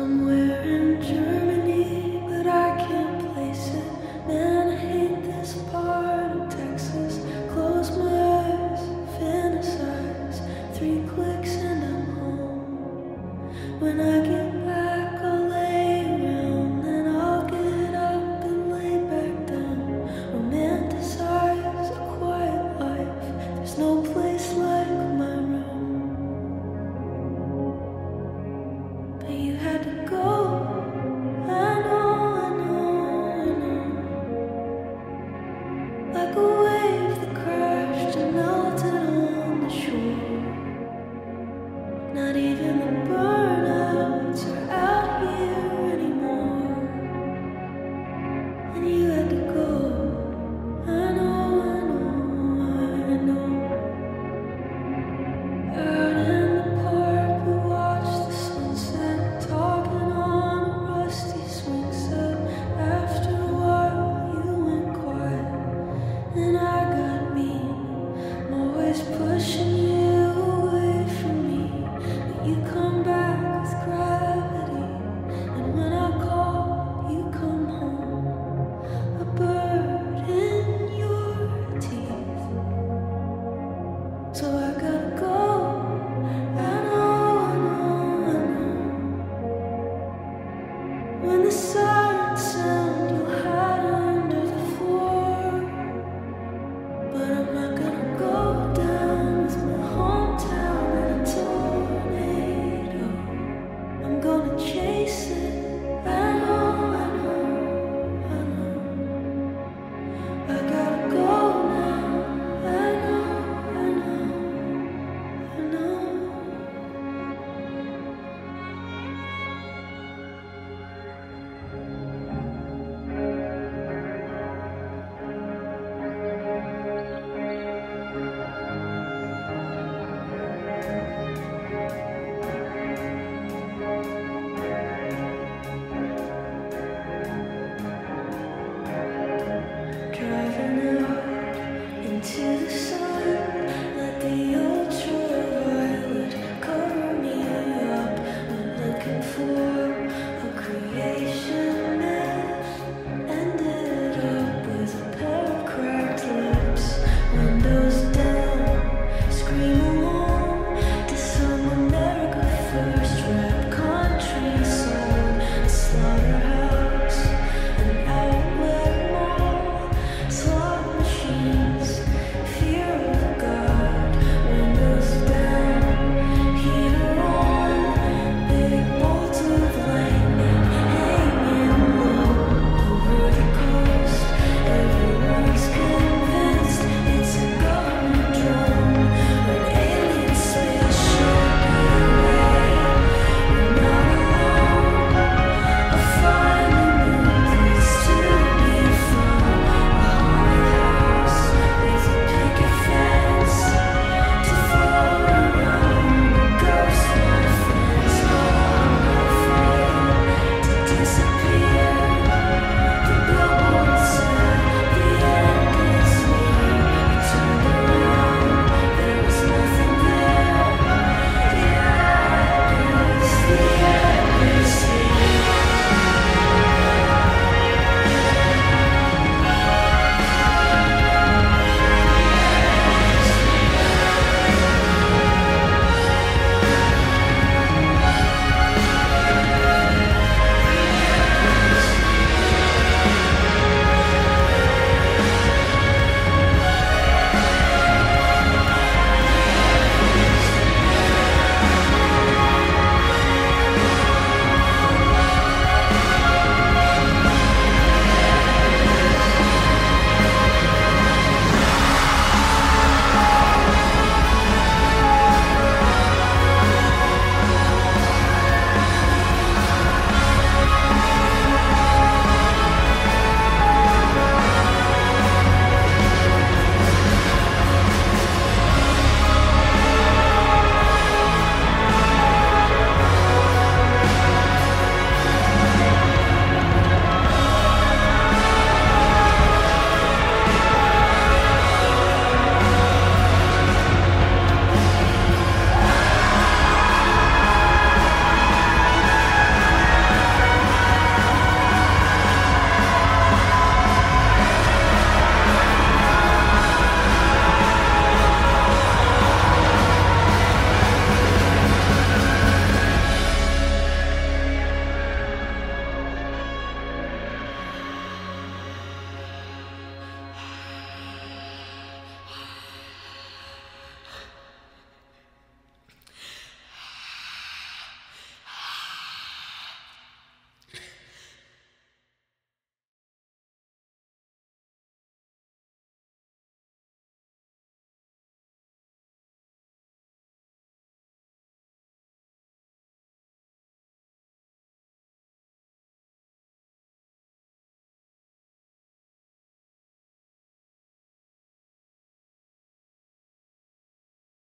somewhere in Germany, but I can't place it. Man, I hate this part of Texas. Close my eyes, fantasize. 3 clicks and I'm home. When I get back, I'll lay around, then I'll get up and lay back down. Romanticize a quiet life. There's no place like my room. But you had to go. I know, I know, I know. Like a wave that crashed and melted on the shore. Not even the burnouts are out here anymore. And you had to go. I know, I know, I know. Out in the park we watched the sunset, talking on a rusty swing set. After a while you went quiet and I got mean. I'm always pushing you away from me, but you come back with gravity. And when I call, you come home. A bird in your teeth. So I gotta go. I know, I know, I know. When the sun